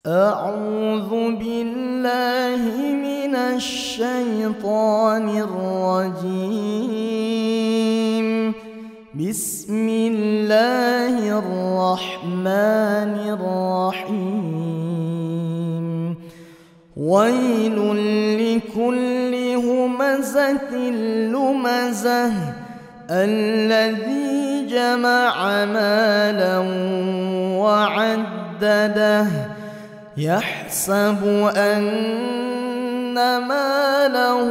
أعوذ بالله من الشيطان الرجيم. بسم الله الرحمن الرحيم. ويل لكل همزة لمزة الذي جمع مالا وعدده يحسب أن ماله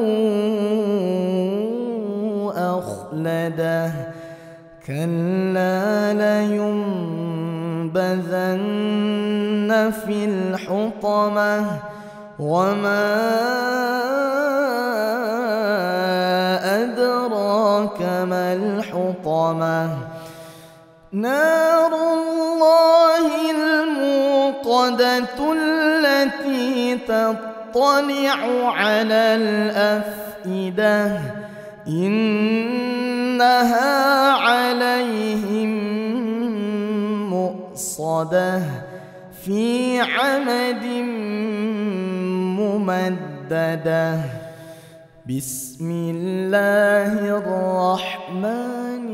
أخلده كلا لينبذن في الحطمة وما أدراك ما الحطمة نار الله الموقدة التي تطلع على الأفئدة إنها عليهم مؤصدة في عمد ممددة. بسم الله الرحمن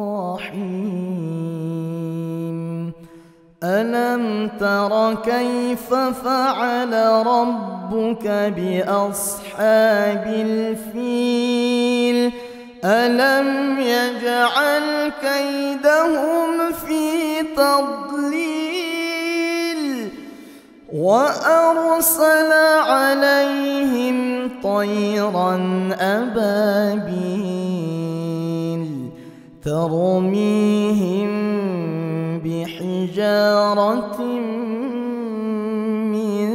الرحيم. ألم تر كيف فعل ربك بأصحاب الفيل ألم يجعل كيدهم في تضليل وأرسل عليهم طيرا أبابيل ترميهم بحجارة من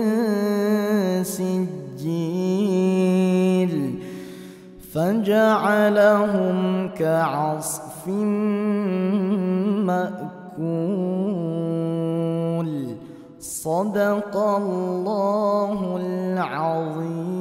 سجيل فجعلهم كعصف مأكول. صدق الله العظيم.